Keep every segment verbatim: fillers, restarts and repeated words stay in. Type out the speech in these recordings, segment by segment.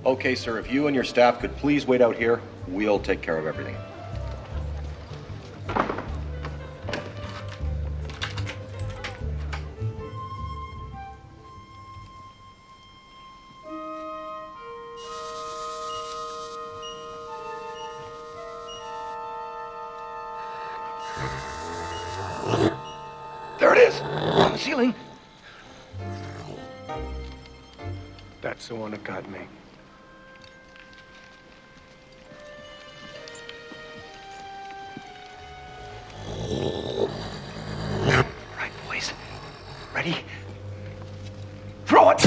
Okay, sir, if you and your staff could please wait out here, we'll take care of everything. There it is, on the ceiling. That's the one that got me. Right, boys. Ready? Throw it!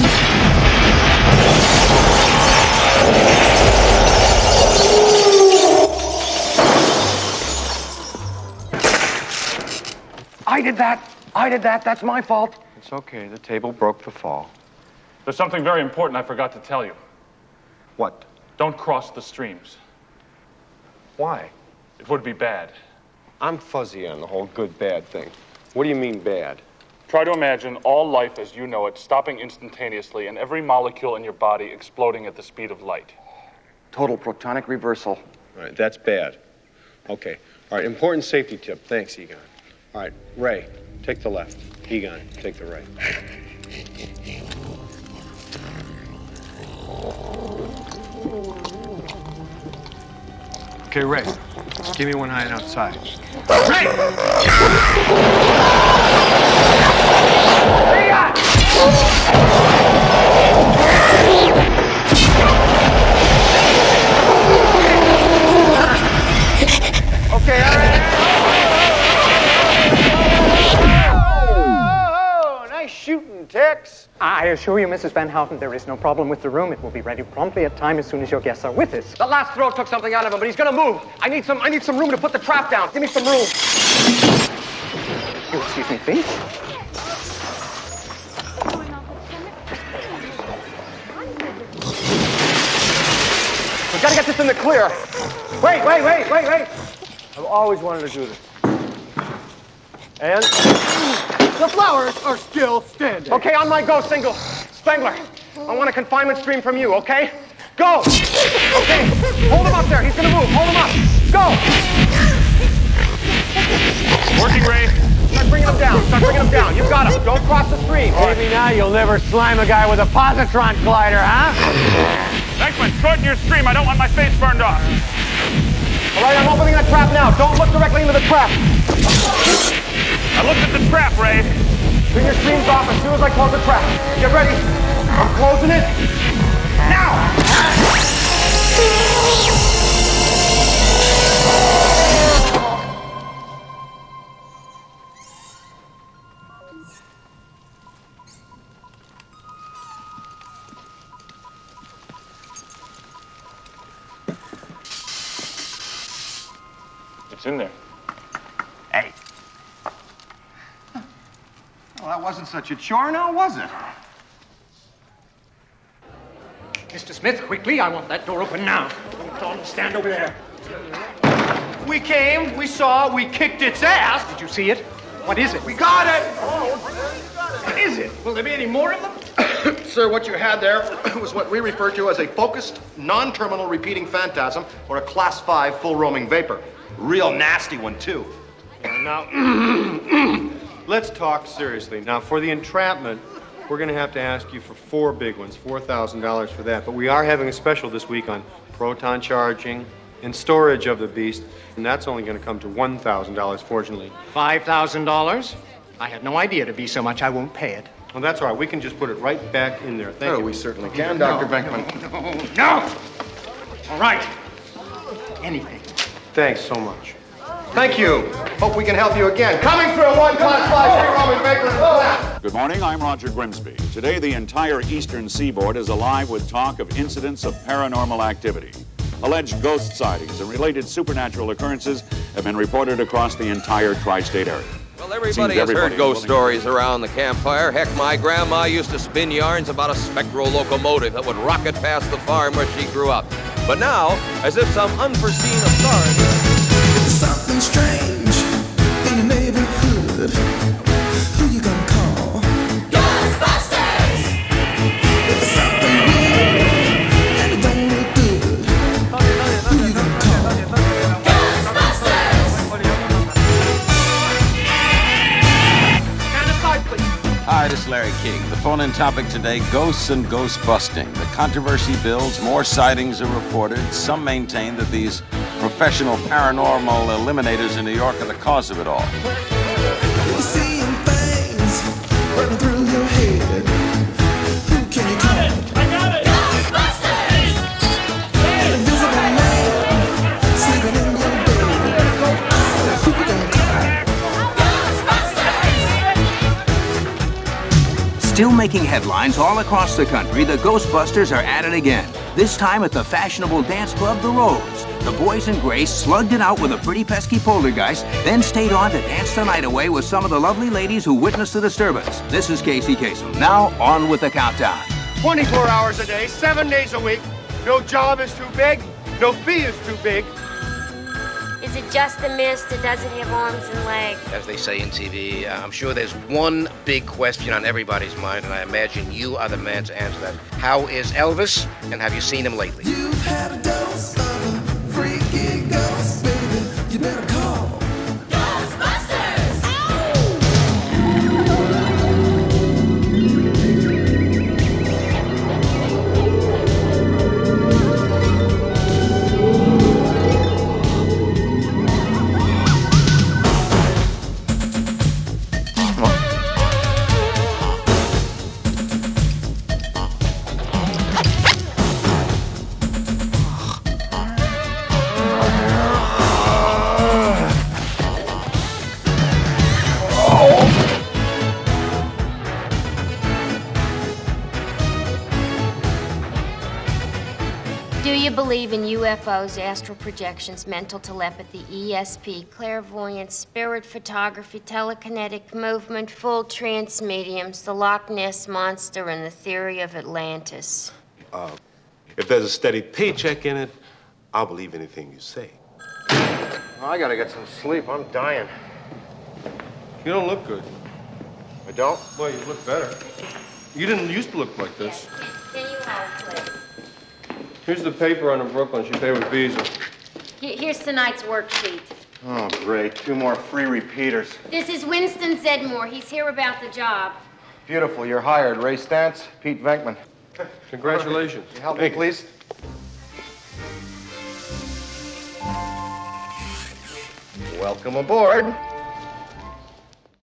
I did that. I did that. That's my fault. It's okay. The table broke the fall. There's something very important I forgot to tell you. What? Don't cross the streams. Why? It would be bad. I'm fuzzy on the whole good-bad thing. What do you mean bad? Try to imagine all life as you know it stopping instantaneously and every molecule in your body exploding at the speed of light. Total protonic reversal. All right, that's bad. Okay. All right, important safety tip. Thanks, Egon. All right, Ray, take the left. Egon, take the right. Okay, Ray, just give me one hiding outside. Ray! Okay, all right. Oh, nice shooting, Tex. I assure you, Missus Van Houten, there is no problem with the room. It will be ready promptly at time as soon as your guests are with us. The last throw took something out of him, but he's gonna move. I need some I need some room to put the trap down. Give me some room. You excuse me, please. We've got to get this in the clear. Wait, wait, wait, wait, wait. I've always wanted to do this. And? The flowers are still standing. Okay, on my go, single. Spengler, I want a confinement stream from you, okay? Go! Okay, hold him up there. He's gonna move. Hold him up. Go! Working, Ray. Start bringing him down. Start bringing him down. You got him. Don't cross the stream. Maybe now you'll never slime a guy with a positron glider, huh? Venkman, shorten your stream. I don't want my face burned off. All right, I'm opening the trap now. Don't look directly into the trap. I looked at the trap, Ray. Turn your streams off as soon as I close the trap. Get ready. I'm closing it. Now! It's in there. Hey. Well, that wasn't such a chore now, was it? Mister Smith, quickly, I want that door open now. Don't stand over there. We came, we saw, we kicked its ass. Did you see it? What is it? We got it! What is it? Will there be any more of them? Sir, what you had there was what we refer to as a focused, non-terminal repeating phantasm, or a class five full roaming vapor. Real nasty one, too. Now, let's talk seriously. Now, for the entrapment, we're going to have to ask you for four big ones, four thousand dollars for that. But we are having a special this week on proton charging and storage of the beast, and that's only going to come to one thousand dollars, fortunately. Five thousand dollars? I had no idea it'd be so much. I won't pay it. Well, that's all right. We can just put it right back in there. Thank Oh, you. we certainly can, Doctor Venkman. No! No! All right. Anything. Thanks so much. Thank you. Hope we can help you again. Coming through one class five full roaming vapor in class. Good morning, I'm Roger Grimsby. Today, the entire eastern seaboard is alive with talk of incidents of paranormal activity. Alleged ghost sightings and related supernatural occurrences have been reported across the entire tri-state area. Well, everybody has heard ghost stories around the campfire. Heck, my grandma used to spin yarns about a spectral locomotive that would rocket past the farm where she grew up. But now, as if some unforeseen authority... Something strange in your neighborhood. Who you gonna call? Ghostbusters! If it's something weird and it don't phone-in topic today, ghosts and ghost busting. The controversy builds, more sightings are reported. Some maintain that these professional paranormal eliminators in New York are the cause of it all. You're seeing things running through your head. Who can you call? I got it! Ghostbusters! An invisible man sleeping in your bed. Oh, who you gonna call? Still making headlines all across the country, the Ghostbusters are at it again. This time at the fashionable dance club, The Rose. The boys in gray slugged it out with a pretty pesky poltergeist, then stayed on to dance the night away with some of the lovely ladies who witnessed the disturbance. This is Casey Kasem. Now, on with the countdown. twenty-four hours a day, seven days a week. No job is too big, no fee is too big. Is it just a mist, or does it have arms and legs? As they say in T V, uh, I'm sure there's one big question on everybody's mind, and I imagine you are the man to answer that. How is Elvis, and have you seen him lately? You've had a dose of a freaky ghost, baby. You better call Ghostbusters! Do you believe in U F Os, astral projections, mental telepathy, E S P, clairvoyance, spirit photography, telekinetic movement, full trance mediums, the Loch Ness Monster, and the theory of Atlantis? Uh, if there's a steady paycheck in it, I'll believe anything you say. Oh, I gotta get some sleep. I'm dying. You don't look good. I don't? Well, you look better. You didn't used to look like this. Can you hold, please? Here's the paper on the Brooklyn. She paid with Visa. Here's tonight's worksheet. Oh, great. Two more free repeaters. This is Winston Zedmore. He's here about the job. Beautiful. You're hired. Ray Stantz, Pete Venkman. Congratulations. Can you help me, please? Welcome aboard.